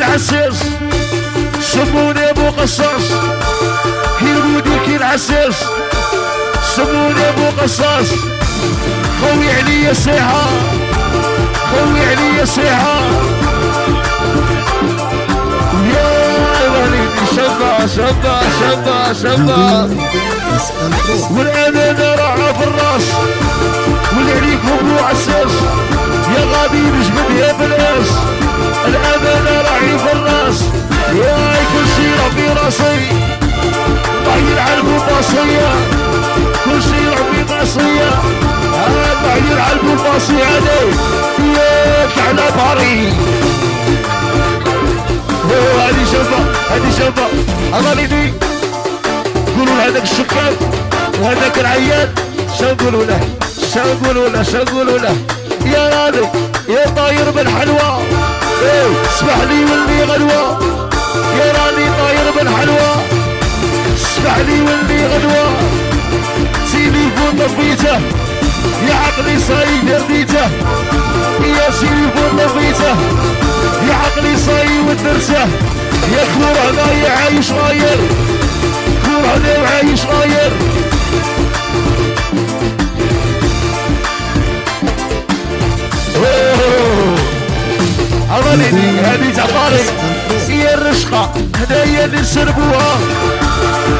العساس سموني ابو قصاص يرقودي كي العساس سموني ابو قصاص خوي عليا صيحة خوي عليا صيحة يا وليدي شبا شبا شبا شبا والأمانة راعة في الراس واللي عليكم ابو عساس يا غادي نجبد يا بلاس الأمانة راعي في الراس يا كل شي ربي راسي طاير على البوباصية كل شي ربي راسية طاير على البوباصية علي ياك على باري هذه شبه هذه شبه أغاليني قولوا لهذاك الشكاك وهذاك العيان شنقولوا له شنقولوا له شنقولوا له يا راني يا طاير بالحلوى ايه اسمح لي ولي غدوة يا راني طاير بالحلوى اسمح لي ولي غدوة تليفون طفيته يا عقلي صايد رديته يا تليفون طفيته يا عقلي صايد ودرته يا كور هنايا عايش غاير كور هنايا عايش غاير أغليني هذه تعطاري هي الرشقة هدايا اللي نسربوها